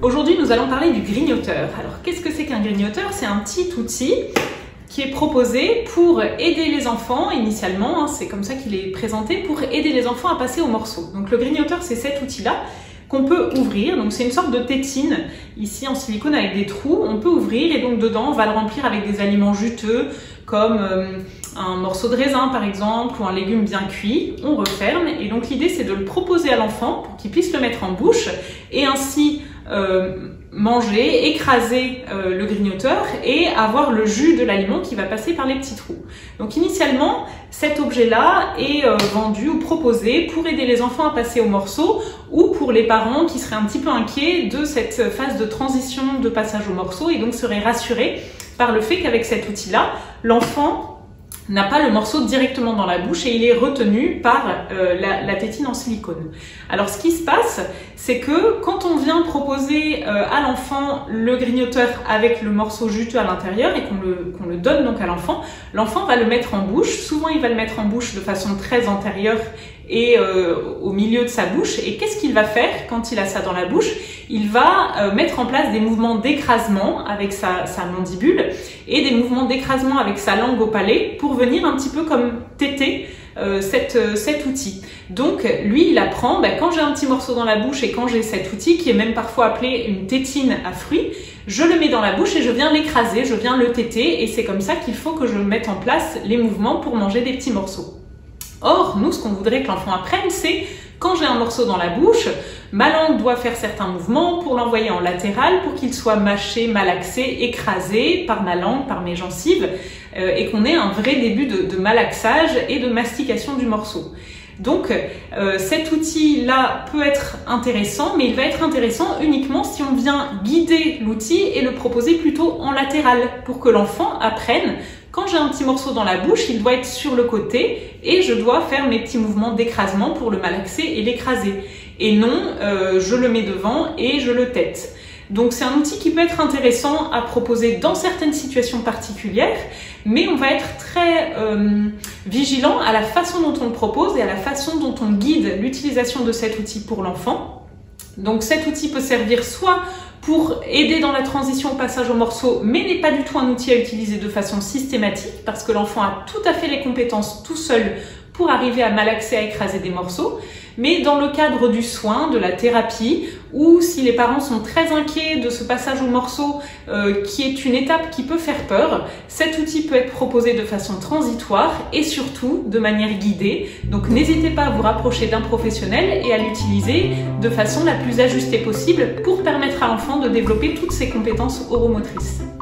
Aujourd'hui, nous allons parler du grignoteur. Alors, qu'est-ce que c'est qu'un grignoteur? C'est un petit outil qui est proposé pour aider les enfants, initialement, c'est comme ça qu'il est présenté, pour aider les enfants à passer au morceau. Donc le grignoteur, c'est cet outil-là qu'on peut ouvrir. Donc c'est une sorte de tétine, ici en silicone avec des trous. On peut ouvrir et donc dedans, on va le remplir avec des aliments juteux, comme un morceau de raisin par exemple, ou un légume bien cuit. On referme et donc l'idée c'est de le proposer à l'enfant pour qu'il puisse le mettre en bouche et ainsi manger, écraser le grignoteur et avoir le jus de l'aliment qui va passer par les petits trous. Donc initialement, cet objet-là est vendu ou proposé pour aider les enfants à passer au morceau ou pour les parents qui seraient un petit peu inquiets de cette phase de transition de passage au morceau et donc seraient rassurés par le fait qu'avec cet outil-là, l'enfant n'a pas le morceau directement dans la bouche et il est retenu par la tétine en silicone. Alors ce qui se passe, c'est que quand on vient proposer à l'enfant le grignoteur avec le morceau juteux à l'intérieur et qu'on le donne donc à l'enfant, l'enfant va le mettre en bouche. Souvent il va le mettre en bouche de façon très antérieure et au milieu de sa bouche. Et qu'est-ce qu'il va faire quand il a ça dans la bouche? Il va mettre en place des mouvements d'écrasement avec sa mandibule et des mouvements d'écrasement avec sa langue au palais pour venir un petit peu comme téter cet outil. Donc lui il apprend, quand j'ai un petit morceau dans la bouche et quand j'ai cet outil qui est même parfois appelé une tétine à fruits, je le mets dans la bouche et je viens l'écraser, je viens le téter et c'est comme ça qu'il faut que je mette en place les mouvements pour manger des petits morceaux. Or, nous, ce qu'on voudrait que l'enfant apprenne, c'est quand j'ai un morceau dans la bouche, ma langue doit faire certains mouvements pour l'envoyer en latéral, pour qu'il soit mâché, malaxé, écrasé par ma langue, par mes gencives, et qu'on ait un vrai début de malaxage et de mastication du morceau. Donc, cet outil-là peut être intéressant, mais il va être intéressant uniquement si on vient guider l'outil et le proposer plutôt en latéral, pour que l'enfant apprenne. Quand j'ai un petit morceau dans la bouche, il doit être sur le côté et je dois faire mes petits mouvements d'écrasement pour le malaxer et l'écraser. Et non, je le mets devant et je le tète. Donc c'est un outil qui peut être intéressant à proposer dans certaines situations particulières, mais on va être très vigilant à la façon dont on le propose et à la façon dont on guide l'utilisation de cet outil pour l'enfant. Donc cet outil peut servir soit pour aider dans la transition au passage au morceau, mais n'est pas du tout un outil à utiliser de façon systématique parce que l'enfant a tout à fait les compétences tout seul pour arriver à malaxer, à écraser des morceaux. Mais dans le cadre du soin, de la thérapie, ou si les parents sont très inquiets de ce passage au morceau qui est une étape qui peut faire peur, cet outil peut être proposé de façon transitoire et surtout de manière guidée. Donc n'hésitez pas à vous rapprocher d'un professionnel et à l'utiliser de façon la plus ajustée possible pour permettre à l'enfant de développer toutes ses compétences oromotrices.